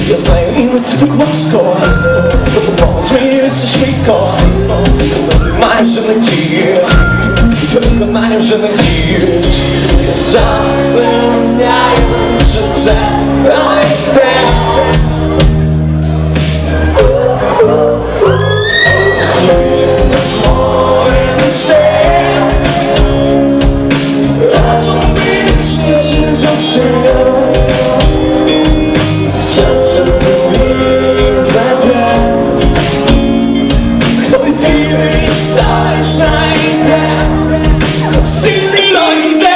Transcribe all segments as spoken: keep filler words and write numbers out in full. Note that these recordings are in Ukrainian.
Я знаю, іноді так важко, тому змінюється швидко. Немає вже надії, виконання вже надіють. Я запевняю, що це пройде. Море несе, разом ми міцніше за все. Серце тобі веде, хто вірить, той знайде, сильний той йде.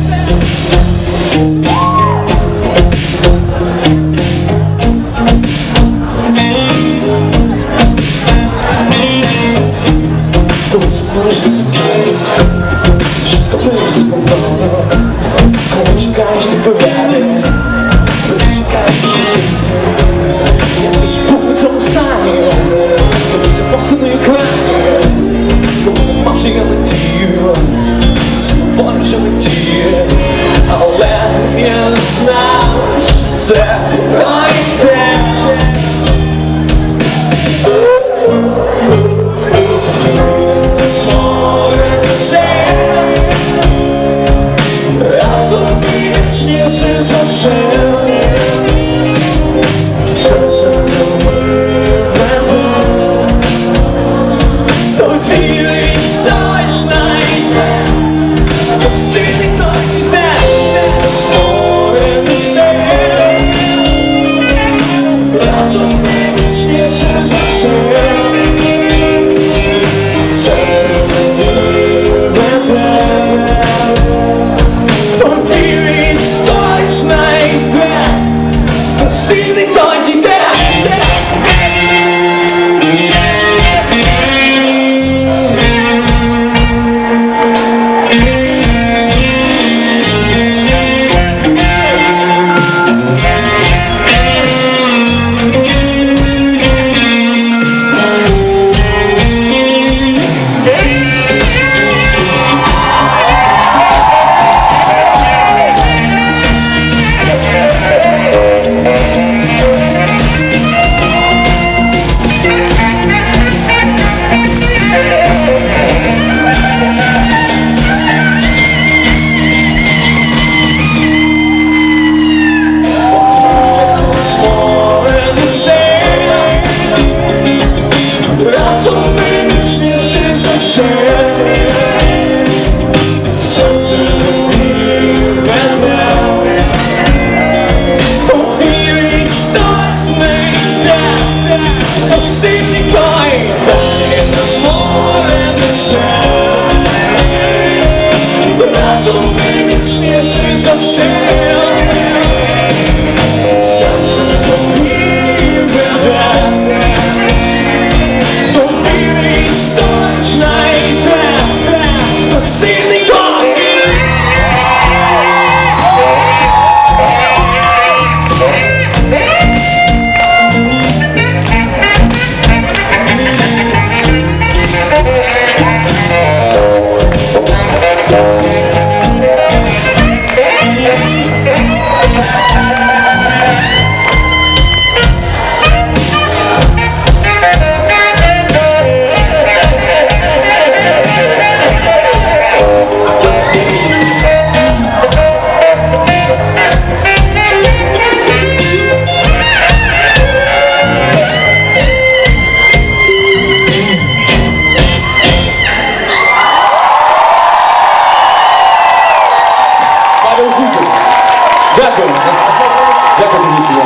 Коли запориш ти звуки, щоб скопитися з бомбами, коли чекаєш ти повалі, коли чекаєш ти світи, як ти ж був у цьому стані, коли все повцяно екрані, коли нема вже я надію, свободи вже надії, але я знав, що це пройде. Міцніше за все, серце тобі веде, хто вірить, той знайде, хто сильний, той йде. Море несе, разом ми міцніше за все, серце тобі веде, хто вірить, знайде, хто сильний, той дійде.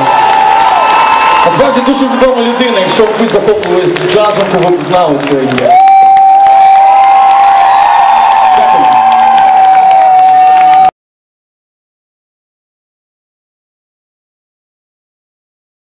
Насправді дуже відома людина, якщо б ви захоплювались джазом, то ви б знали це.